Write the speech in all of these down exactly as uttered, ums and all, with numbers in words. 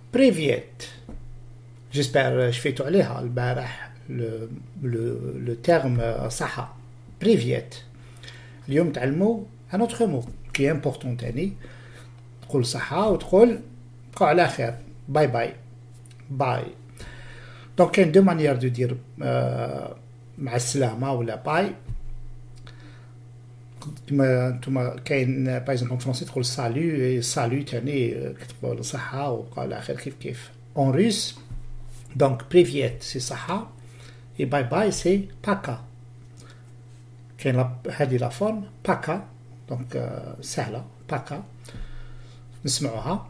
بريفيت جيسبر شفيتو عليها البارح لو لو تيرم صحة بريفيت. اليوم تعلموا ان اوتر مو كي امبورطون تاني، تقول صحة وتقول بقوا على خير، باي باي باي. دونك كاين دو مانيير دو دير مع السلامة ولا باي. كما نتوما كاين باغ اكزومبل فرونسي تقول سالو، سالو تاني كتقول صحة وبقوا على خير كيف كيف. اون روس دونك بريفيت سي صحة et باي باي سي باكا. كاين هذه لا فورم باكا دونك سهلة باكا. نسمعوها.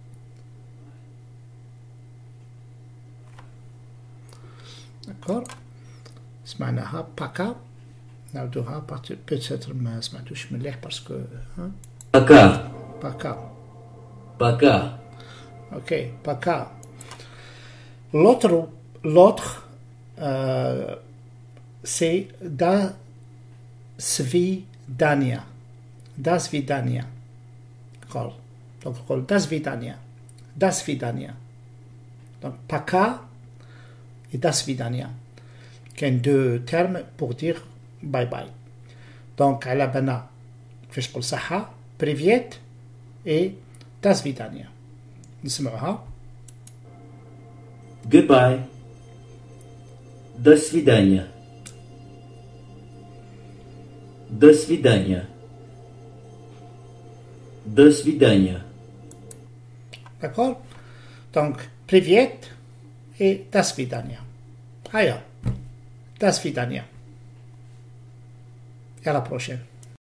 داكور سمعناها باكا. نعاودوها بيتيتر ما سمعتوش مليح باسكو باكا باكا باكا. اوكي باكا. l'autre l'autre euh, c'est da svidania. Da svidania. D'accord. Donc on da svidania. Da svidania. Donc paka et da svidania. Qui sont deux termes pour dire bye bye. Donc على بنا كيفاش نقول صحة بريفيت et da svidania. نسمعوها. Goodbye. До свидания. До свидания. До свидания. D'accord? Donc, привет et до свидания. Aya. До свидания. Et à la prochaine.